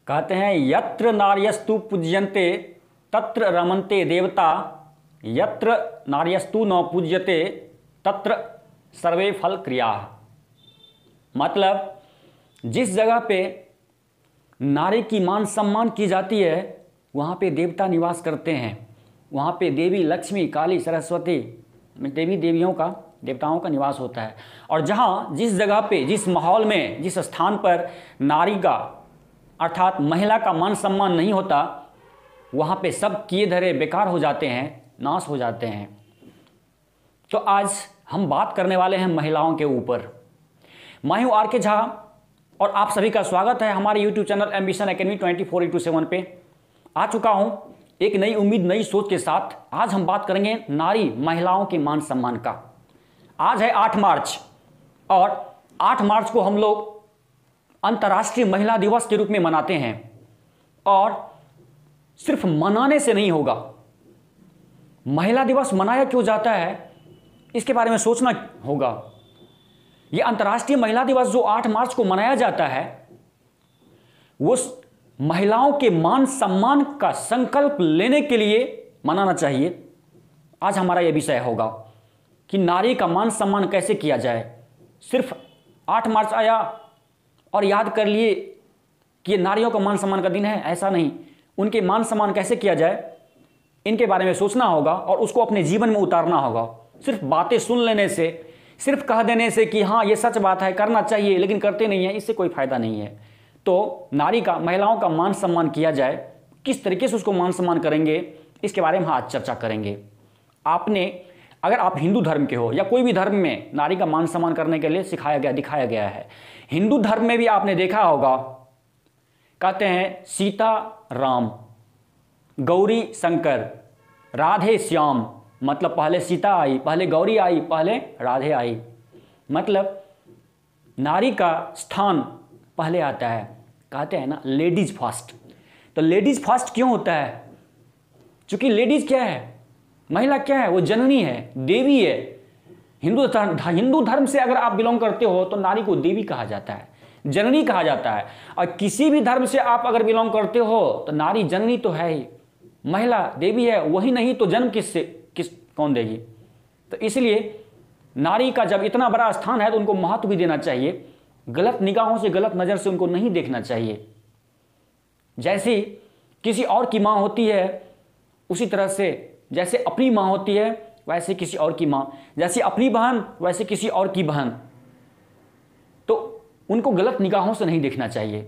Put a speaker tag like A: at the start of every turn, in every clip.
A: कहते हैं यत्र नार्यस्तु पूज्यन्ते तत्र रमन्ते देवता, यत्र नार्यस्तु न पूज्यते तत्र सर्वे फल क्रिया। मतलब जिस जगह पे नारी की मान सम्मान की जाती है वहाँ पे देवता निवास करते हैं, वहाँ पे देवी लक्ष्मी, काली, सरस्वती, देवताओं का निवास होता है। और जहाँ जिस जगह पे, जिस माहौल में, जिस स्थान पर नारी का अर्थात महिला का मान सम्मान नहीं होता वहाँ पे सब किए धरे बेकार हो जाते हैं, नाश हो जाते हैं। तो आज हम बात करने वाले हैं महिलाओं के ऊपर। मैं हूँ आर.के. झा और आप सभी का स्वागत है हमारे YouTube चैनल एम्बिशन एकेडमी 24/7 पे। आ चुका हूँ एक नई उम्मीद, नई सोच के साथ। आज हम बात करेंगे नारी, महिलाओं के मान सम्मान का। आज है 8 मार्च और 8 मार्च को हम लोग अंतर्राष्ट्रीय महिला दिवस के रूप में मनाते हैं। और सिर्फ मनाने से नहीं होगा, महिला दिवस मनाया क्यों जाता है इसके बारे में सोचना होगा। यह अंतर्राष्ट्रीय महिला दिवस जो 8 मार्च को मनाया जाता है वो महिलाओं के मान सम्मान का संकल्प लेने के लिए मनाना चाहिए। आज हमारा यह विषय होगा कि नारी का मान सम्मान कैसे किया जाए। सिर्फ 8 मार्च आया और याद कर लिए कि ये नारियों का मान सम्मान का दिन है, ऐसा नहीं। उनके मान सम्मान कैसे किया जाए इनके बारे में सोचना होगा और उसको अपने जीवन में उतारना होगा। सिर्फ बातें सुन लेने से, सिर्फ कह देने से कि हाँ ये सच बात है, करना चाहिए, लेकिन करते नहीं है, इससे कोई फायदा नहीं है। तो नारी का, महिलाओं का मान सम्मान किया जाए, किस तरीके से उसको मान सम्मान करेंगे इसके बारे में आज चर्चा करेंगे। अगर आप हिंदू धर्म के हो या कोई भी धर्म में नारी का मान सम्मान करने के लिए सिखाया गया, दिखाया गया है। हिंदू धर्म में भी आपने देखा होगा, कहते हैं सीता राम, गौरी शंकर, राधे श्याम। मतलब पहले सीता आई, पहले गौरी आई, पहले राधे आई। मतलब नारी का स्थान पहले आता है। कहते हैं ना लेडीज फर्स्ट। तो लेडीज फर्स्ट क्यों होता है? क्योंकि लेडीज क्या है, महिला क्या है, वो जननी है, देवी है। हिंदू धर्म से अगर आप बिलोंग करते हो तो नारी को देवी कहा जाता है, जननी कहा जाता है। और किसी भी धर्म से आप अगर बिलोंग करते हो तो नारी जननी तो है ही, महिला देवी है। वही नहीं तो जन्म कौन देगी? तो इसलिए नारी का जब इतना बड़ा स्थान है तो उनको महत्व भी देना चाहिए। गलत निगाहों से, गलत नज़र से उनको नहीं देखना चाहिए। जैसी किसी और की माँ होती है उसी तरह से, जैसे अपनी माँ होती है वैसे किसी और की माँ, जैसे अपनी बहन वैसे किसी और की बहन। तो उनको गलत निगाहों से नहीं देखना चाहिए।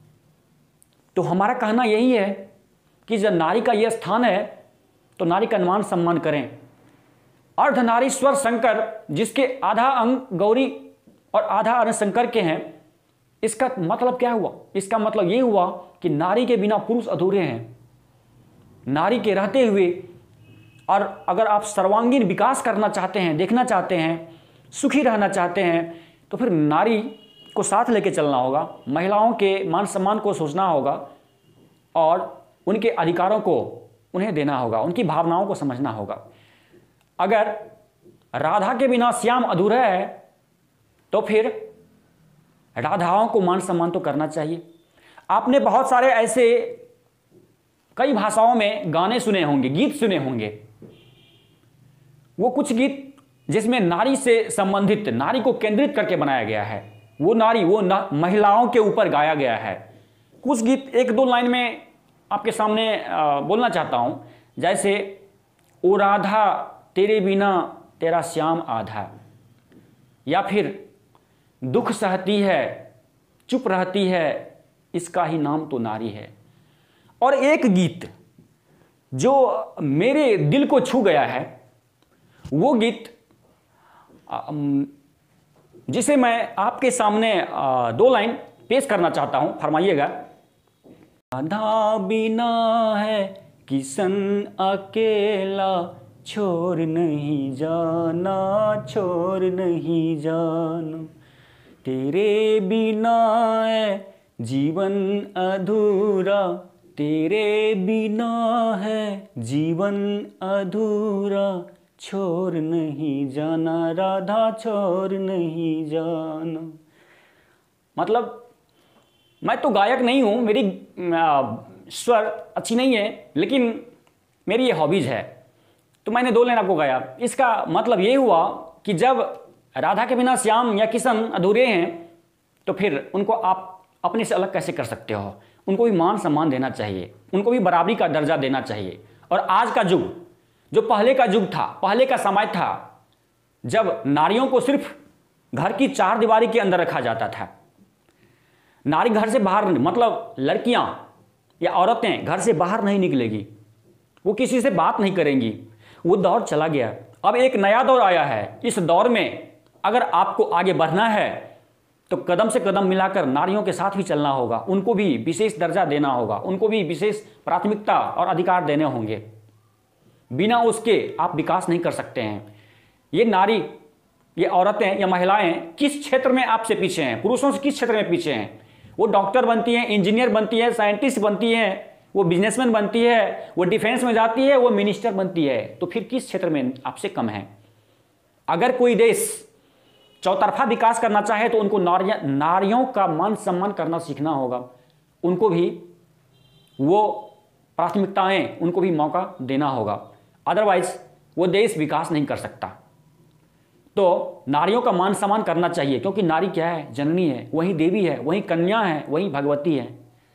A: तो हमारा कहना यही है कि जब नारी का यह स्थान है तो नारी का मान सम्मान करें। अर्धनारीश्वर शंकर, जिसके आधा अंग गौरी और आधा अंग शंकर के हैं, इसका मतलब क्या हुआ? इसका मतलब ये हुआ कि नारी के बिना पुरुष अधूरे हैं। नारी के रहते हुए, और अगर आप सर्वांगीण विकास करना चाहते हैं, देखना चाहते हैं, सुखी रहना चाहते हैं, तो फिर नारी को साथ लेके चलना होगा। महिलाओं के मान सम्मान को सोचना होगा और उनके अधिकारों को उन्हें देना होगा, उनकी भावनाओं को समझना होगा। अगर राधा के बिना श्याम अधूरा है तो फिर राधाओं को मान सम्मान तो करना चाहिए। आपने बहुत सारे ऐसे कई भाषाओं में गाने सुने होंगे, गीत सुने होंगे। वो कुछ गीत जिसमें नारी से संबंधित, नारी को केंद्रित करके बनाया गया है। वो महिलाओं के ऊपर गाया गया है। कुछ गीत 1-2 लाइन में आपके सामने बोलना चाहता हूं। जैसे ओ राधा तेरे बिना तेरा श्याम आधा, या फिर दुख सहती है चुप रहती है इसका ही नाम तो नारी है। और एक गीत जो मेरे दिल को छू गया है, वो गीत जिसे मैं आपके सामने 2 लाइन पेश करना चाहता हूं, फरमाइएगा। राधा बिना है किसन अकेला, छोड़ नहीं जाना, छोड़ नहीं जाना। तेरे बिना है जीवन अधूरा, तेरे बिना है जीवन अधूरा, छोड़ नहीं जाना राधा, छोड़ नहीं जाना। मतलब मैं तो गायक नहीं हूँ, मेरी स्वर अच्छी नहीं है, लेकिन मेरी ये हॉबीज़ है, तो मैंने 2 लाइन आपको गाया। इसका मतलब ये हुआ कि जब राधा के बिना श्याम या किशन अधूरे हैं, तो फिर उनको आप अपने से अलग कैसे कर सकते हो? उनको भी मान सम्मान देना चाहिए, उनको भी बराबरी का दर्जा देना चाहिए। और आज का युग जो पहले का युग था, पहले का समय था, जब नारियों को सिर्फ घर की 4 दीवारी के अंदर रखा जाता था। नारी घर से बाहर, मतलब लड़कियां या औरतें घर से बाहर नहीं निकलेगी, वो किसी से बात नहीं करेंगी। वो दौर चला गया, अब एक नया दौर आया है। इस दौर में अगर आपको आगे बढ़ना है तो कदम से कदम मिलाकर नारियों के साथ भी चलना होगा, उनको भी विशेष दर्जा देना होगा, उनको भी विशेष प्राथमिकता और अधिकार देने होंगे। बिना उसके आप विकास नहीं कर सकते हैं। ये नारी, ये औरतें या महिलाएं किस क्षेत्र में आपसे पीछे हैं? पुरुषों से किस क्षेत्र में पीछे हैं? वो डॉक्टर बनती हैं, इंजीनियर बनती है, साइंटिस्ट बनती हैं, वो बिजनेसमैन बनती है, वो डिफेंस में जाती है, वो मिनिस्टर बनती है, तो फिर किस क्षेत्र में आपसे कम है? अगर कोई देश चौतरफा विकास करना चाहे तो उनको नारियों का मान सम्मान करना सीखना होगा, उनको भी वो प्राथमिकताएं, उनको भी मौका देना होगा, अदरवाइज वो देश विकास नहीं कर सकता। तो नारियों का मान सम्मान करना चाहिए, क्योंकि नारी क्या है? जननी है, वही देवी है, वही कन्या है, वही भगवती है।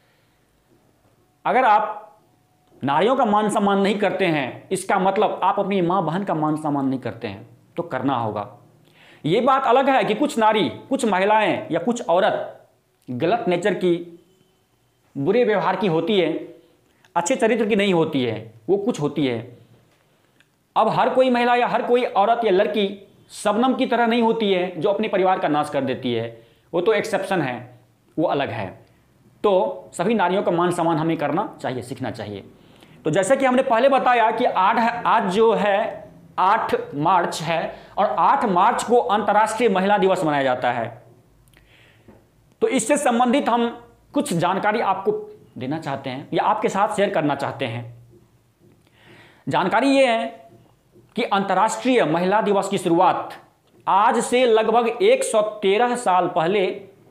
A: अगर आप नारियों का मान सम्मान नहीं करते हैं, इसका मतलब आप अपनी माँ बहन का मान सम्मान नहीं करते हैं, तो करना होगा। ये बात अलग है कि कुछ नारी, कुछ महिलाएं या कुछ औरत गलत नेचर की, बुरे व्यवहार की होती है, अच्छे चरित्र की नहीं होती है, वो कुछ होती है। अब हर कोई महिला या हर कोई औरत या लड़की शबनम की तरह नहीं होती है जो अपने परिवार का नाश कर देती है, वो तो एक्सेप्शन है, वो अलग है। तो सभी नारियों का मान सम्मान हमें करना चाहिए, सीखना चाहिए। तो जैसे कि हमने पहले बताया कि आज जो है 8 मार्च है, और 8 मार्च को अंतर्राष्ट्रीय महिला दिवस मनाया जाता है। तो इससे संबंधित हम कुछ जानकारी आपको देना चाहते हैं या आपके साथ शेयर करना चाहते हैं। जानकारी ये है कि अंतर्राष्ट्रीय महिला दिवस की शुरुआत आज से लगभग 113 साल पहले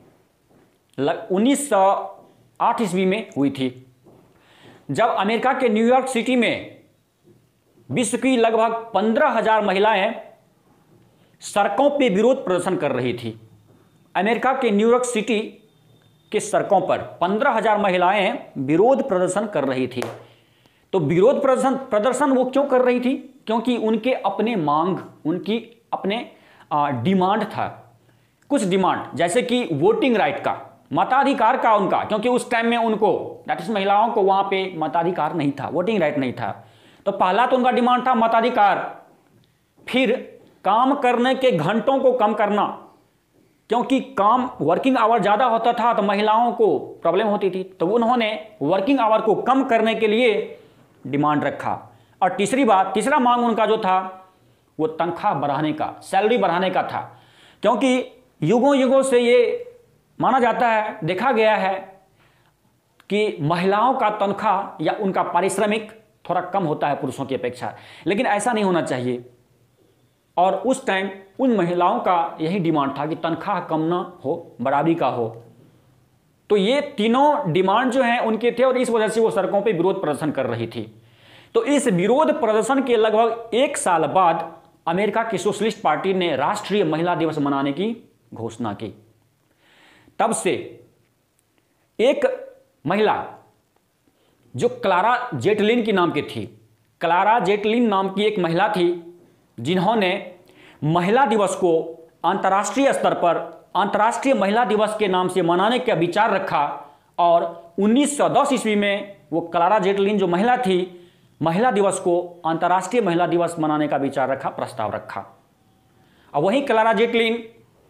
A: 1908 ईस्वी में हुई थी, जब अमेरिका के न्यूयॉर्क सिटी में विश्व की लगभग 15,000 महिलाएं सड़कों पे विरोध प्रदर्शन कर रही थी। अमेरिका के न्यूयॉर्क सिटी के सड़कों पर 15,000 महिलाएं विरोध प्रदर्शन कर रही थी। तो विरोध प्रदर्शन वो क्यों कर रही थी? क्योंकि उनके अपने मांग, उनकी अपने डिमांड था। कुछ डिमांड, जैसे कि वोटिंग राइट का, मताधिकार का उनका, क्योंकि उस टाइम में उनको, दैट इज महिलाओं को, वहां पे मताधिकार नहीं था, वोटिंग राइट नहीं था। तो पहला तो उनका डिमांड था मताधिकार। फिर काम करने के घंटों को कम करना, क्योंकि काम, वर्किंग आवर ज़्यादा होता था तो महिलाओं को प्रॉब्लम होती थी, तो उन्होंने वर्किंग आवर को कम करने के लिए डिमांड रखा। और तीसरा मांग उनका जो था वो तनख्वाह बढ़ाने का, सैलरी बढ़ाने का था, क्योंकि युगों युगों से ये माना जाता है, देखा गया है कि महिलाओं का तनख्वाह या उनका पारिश्रमिक थोड़ा कम होता है पुरुषों की अपेक्षा, लेकिन ऐसा नहीं होना चाहिए। और उस टाइम उन महिलाओं का यही डिमांड था कि तनख्वाह कम ना हो, बराबरी का हो। तो ये तीनों डिमांड जो हैं उनके थे, और इस वजह से वो सड़कों पे विरोध प्रदर्शन कर रही थी। तो इस विरोध प्रदर्शन के लगभग 1 साल बाद अमेरिका की सोशलिस्ट पार्टी ने राष्ट्रीय महिला दिवस मनाने की घोषणा की। तब से एक महिला जो क्लारा जेटलिन की नाम की थी, क्लारा जेटलिन नाम की एक महिला थी, जिन्होंने महिला दिवस को अंतर्राष्ट्रीय स्तर पर अंतर्राष्ट्रीय महिला दिवस के नाम से मनाने का विचार रखा। और 1910 ईस्वी में वो क्लारा जेटलिन जो महिला थी, महिला दिवस को अंतर्राष्ट्रीय महिला दिवस मनाने का विचार रखा, प्रस्ताव रखा। और वही क्लारा जेटलिन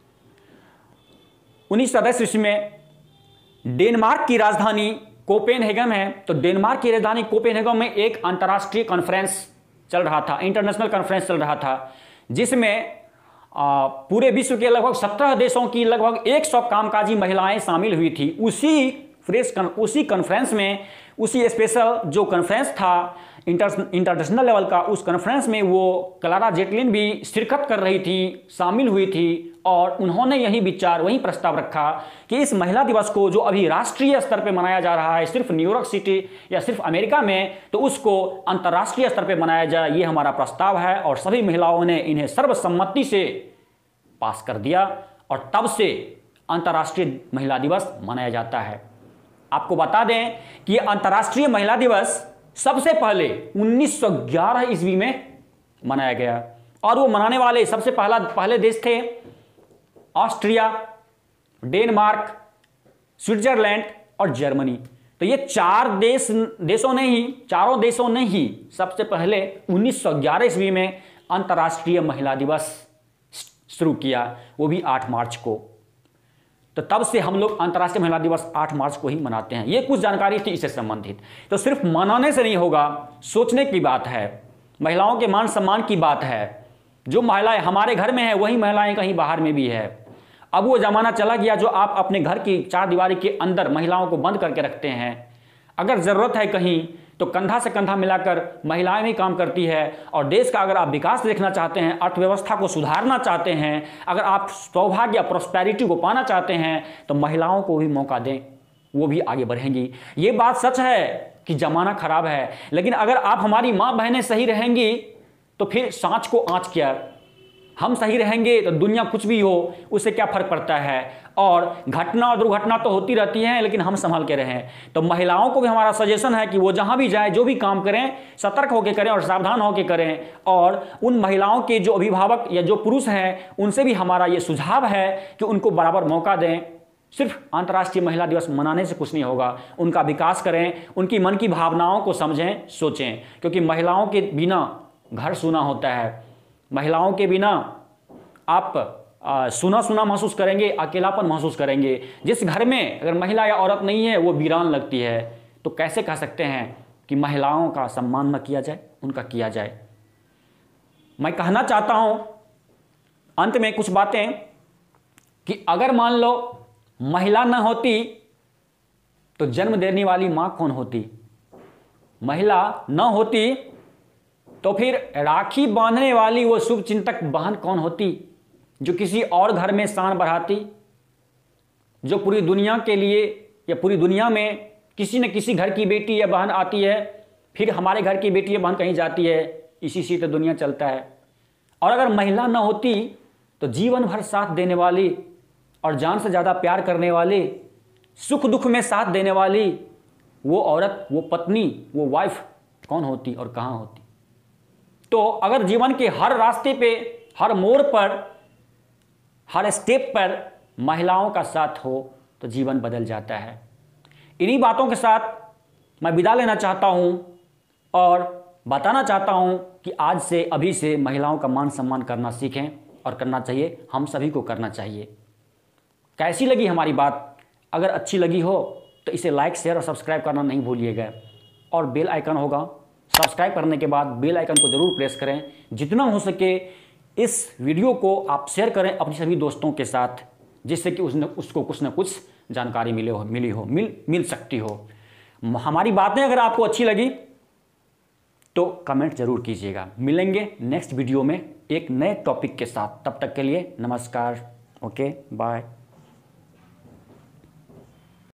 A: 1910 ईस्वी में डेनमार्क की राजधानी कोपेनहेगन है, तो डेनमार्क की राजधानी कोपेनहेगन में एक अंतर्राष्ट्रीय कॉन्फ्रेंस चल रहा था, इंटरनेशनल कॉन्फ्रेंस चल रहा था, जिसमें पूरे विश्व के लगभग 17 देशों की लगभग 100 कामकाजी महिलाएं शामिल हुई थी। उसी कॉन्फ्रेंस में, उसी स्पेशल जो कॉन्फ्रेंस था, इंटरनेशनल लेवल का उस कॉन्फ्रेंस में वो क्लारा जेटलिन भी शिरकत कर रही थी, शामिल हुई थी, और उन्होंने यही विचार, वही प्रस्ताव रखा कि इस महिला दिवस को जो अभी राष्ट्रीय स्तर पे मनाया जा रहा है सिर्फ न्यूयॉर्क सिटी या सिर्फ अमेरिका में, तो उसको अंतर्राष्ट्रीय स्तर पे मनाया जाए, ये हमारा प्रस्ताव है। और सभी महिलाओं ने इन्हें सर्वसम्मति से पास कर दिया और तब से अंतर्राष्ट्रीय महिला दिवस मनाया जाता है। आपको बता दें कि अंतर्राष्ट्रीय महिला दिवस सबसे पहले 1911 ईस्वी में मनाया गया, और वो मनाने वाले सबसे पहले देश थे ऑस्ट्रिया, डेनमार्क, स्विट्जरलैंड और जर्मनी। तो ये चारों देशों ने ही सबसे पहले 1911 ईस्वी में अंतर्राष्ट्रीय महिला दिवस शुरू किया, वो भी 8 मार्च को। तो तब से हम लोग अंतर्राष्ट्रीय महिला दिवस 8 मार्च को ही मनाते हैं। ये कुछ जानकारी थी इससे संबंधित। तो सिर्फ मनाने से नहीं होगा, सोचने की बात है, महिलाओं के मान सम्मान की बात है। जो महिलाएं हमारे घर में है वही महिलाएं कहीं बाहर में भी है। अब वो जमाना चला गया जो आप अपने घर की चार दीवारी के अंदर महिलाओं को बंद करके रखते हैं। अगर ज़रूरत है कहीं तो कंधा से कंधा मिलाकर महिलाएं भी काम करती है। और देश का अगर आप विकास देखना चाहते हैं, अर्थव्यवस्था को सुधारना चाहते हैं, अगर आप सौभाग्य या प्रॉस्पेरिटी को पाना चाहते हैं, तो महिलाओं को भी मौका दें, वो भी आगे बढ़ेंगी। ये बात सच है कि ज़माना खराब है, लेकिन अगर आप हमारी माँ बहनें सही रहेंगी तो फिर सांच को आँच क्या, हम सही रहेंगे तो दुनिया कुछ भी हो उससे क्या फर्क पड़ता है। और घटना और दुर्घटना तो होती रहती हैं, लेकिन हम संभल के रहें। तो महिलाओं को भी हमारा सजेशन है कि वो जहां भी जाए, जो भी काम करें, सतर्क होकर करें और सावधान होकर करें। और उन महिलाओं के जो अभिभावक या जो पुरुष हैं उनसे भी हमारा ये सुझाव है कि उनको बराबर मौका दें। सिर्फ अंतर्राष्ट्रीय महिला दिवस मनाने से कुछ नहीं होगा, उनका विकास करें, उनकी मन की भावनाओं को समझें, सोचें, क्योंकि महिलाओं के बिना घर सूना होता है। महिलाओं के बिना आप सुना सुना महसूस करेंगे, अकेलापन महसूस करेंगे। जिस घर में अगर महिला या औरत नहीं है वो वीरान लगती है। तो कैसे कह सकते हैं कि महिलाओं का सम्मान न किया जाए, उनका किया जाए। मैं कहना चाहता हूं अंत में कुछ बातें कि अगर मान लो महिला न होती तो जन्म देने वाली मां कौन होती, महिला न होती तो फिर राखी बांधने वाली वो शुभ चिंतक बहन कौन होती, जो किसी और घर में शान बढ़ाती, जो पूरी दुनिया के लिए या पूरी दुनिया में किसी न किसी घर की बेटी या बहन आती है, फिर हमारे घर की बेटी या बहन कहीं जाती है, इसी से तो दुनिया चलता है। और अगर महिला न होती तो जीवन भर साथ देने वाली और जान से ज़्यादा प्यार करने वाली, सुख दुख में साथ देने वाली वो औरत, वो पत्नी, वो वाइफ कौन होती और कहाँ होती। तो अगर जीवन के हर रास्ते पे, हर मोड़ पर, हर स्टेप पर महिलाओं का साथ हो तो जीवन बदल जाता है। इन्हीं बातों के साथ मैं विदा लेना चाहता हूं और बताना चाहता हूं कि आज से, अभी से महिलाओं का मान सम्मान करना सीखें, और करना चाहिए, हम सभी को करना चाहिए। कैसी लगी हमारी बात? अगर अच्छी लगी हो तो इसे लाइक, शेयर और सब्सक्राइब करना नहीं भूलिएगा। और बेल आइकन होगा, सब्सक्राइब करने के बाद बेल आइकन को ज़रूर प्रेस करें। जितना हो सके इस वीडियो को आप शेयर करें अपने सभी दोस्तों के साथ, जिससे कि उसको कुछ ना कुछ जानकारी मिल सकती हो। हमारी बातें अगर आपको अच्छी लगी तो कमेंट ज़रूर कीजिएगा। मिलेंगे नेक्स्ट वीडियो में एक नए टॉपिक के साथ। तब तक के लिए नमस्कार, ओके, बाय।